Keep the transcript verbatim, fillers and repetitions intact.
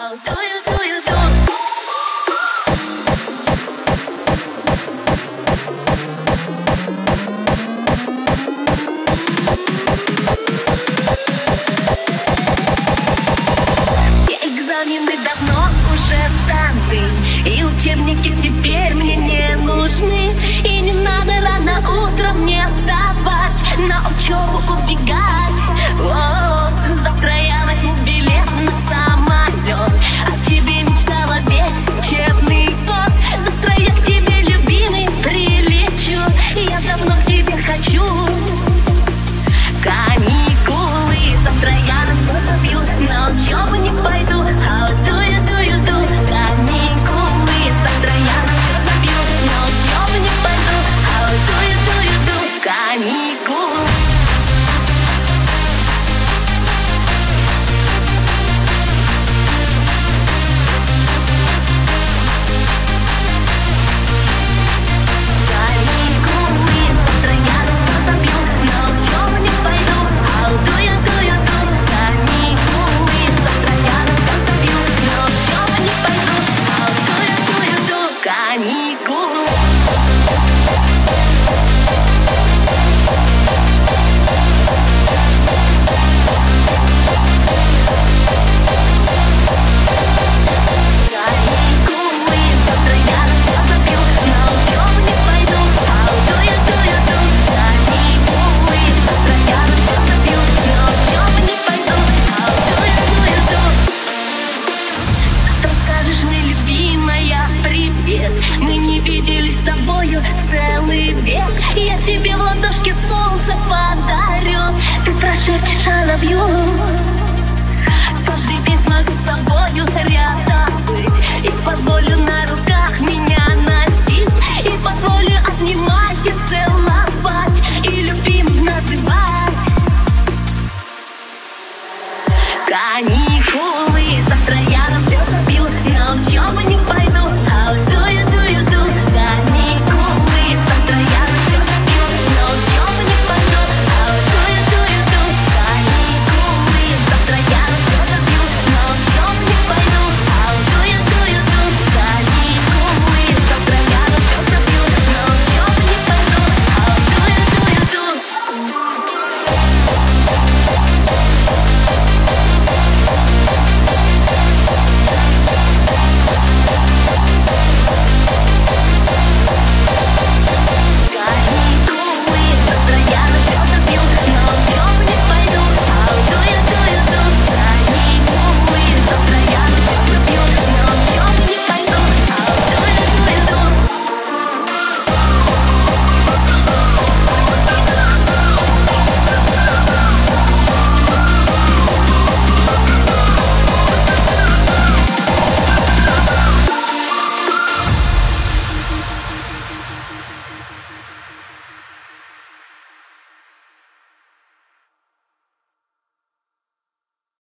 How do you, do you do? Все экзамены давно уже сданы, и учебники теперь мне не нужны. И не надо рано утром мне вставать, на учебу убегать. О, завтра я возьму билет на самолет, о тебе мечтала весь учебный год. Завтра я к тебе, любимый, прилечу, я давно к тебе хочу. Каникулы, завтра я на все забью, на учебу не пойду. How do you, do you do? Каникулы, завтра я на все забью, на учебу не пойду. How do you, do you do? Каникулы. Мы не виделись с тобою целый век, я тебе в ладошке солнце подарю. Ты прошепчешь I love you.